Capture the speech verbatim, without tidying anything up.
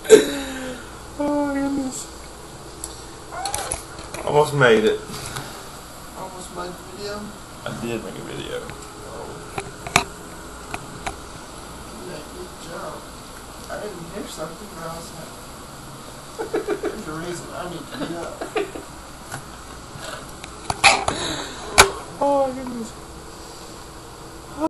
Oh goodness. Almost made it. Almost made the video? I did make a video. Oh. Yeah, good job. I didn't hear something, but I was like, there's a reason I need to be up.